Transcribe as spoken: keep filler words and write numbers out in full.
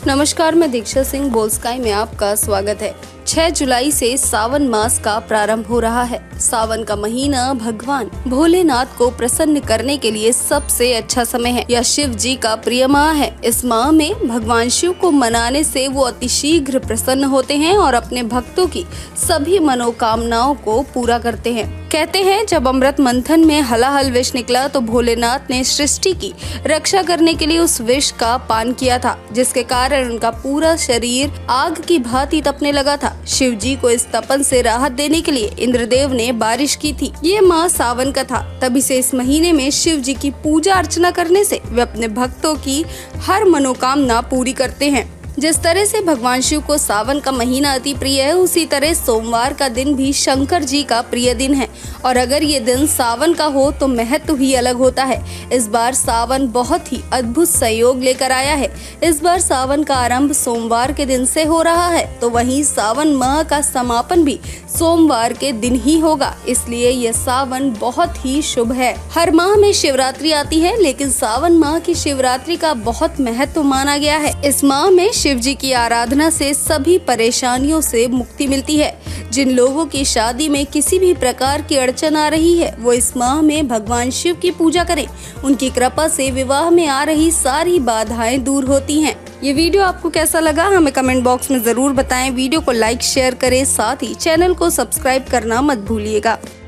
नमस्कार, मैं दीक्षा सिंह बोल स्काई में आपका स्वागत है। छह जुलाई से सावन मास का प्रारंभ हो रहा है। सावन का महीना भगवान भोलेनाथ को प्रसन्न करने के लिए सबसे अच्छा समय है। यह शिव जी का प्रिय माह है। इस माह में भगवान शिव को मनाने से वो अतिशीघ्र प्रसन्न होते हैं और अपने भक्तों की सभी मनोकामनाओं को पूरा करते हैं। कहते हैं, जब अमृत मंथन में हलाहल विष निकला तो भोलेनाथ ने सृष्टि की रक्षा करने के लिए उस विष का पान किया था, जिसके कारण उनका पूरा शरीर आग की भांति तपने लगा था। शिव जी को इस तपन से राहत देने के लिए इंद्रदेव ने बारिश की थी। ये माह सावन का था, तभी से इस महीने में शिव जी की पूजा अर्चना करने से वे अपने भक्तों की हर मनोकामना पूरी करते हैं। जिस तरह से भगवान शिव को सावन का महीना अति प्रिय है, उसी तरह सोमवार का दिन भी शंकर जी का प्रिय दिन है। और अगर ये दिन सावन का हो तो महत्व ही अलग होता है। इस बार सावन बहुत ही अद्भुत सहयोग लेकर आया है। इस बार सावन का आरंभ सोमवार के दिन से हो रहा है, तो वहीं सावन माह का समापन भी सोमवार के दिन ही होगा। इसलिए यह सावन बहुत ही शुभ है। हर माह में शिवरात्रि आती है, लेकिन सावन माह की शिवरात्रि का बहुत महत्व माना गया है। इस माह में शिव जी की आराधना से सभी परेशानियों से मुक्ति मिलती है। जिन लोगों की शादी में किसी भी प्रकार की अड़चन आ रही है, वो इस माह में भगवान शिव की पूजा करें। उनकी कृपा से विवाह में आ रही सारी बाधाएं दूर होती हैं। ये वीडियो आपको कैसा लगा हमें कमेंट बॉक्स में जरूर बताएं। वीडियो को लाइक शेयर करें, साथ ही चैनल को सब्सक्राइब करना मत भूलिएगा।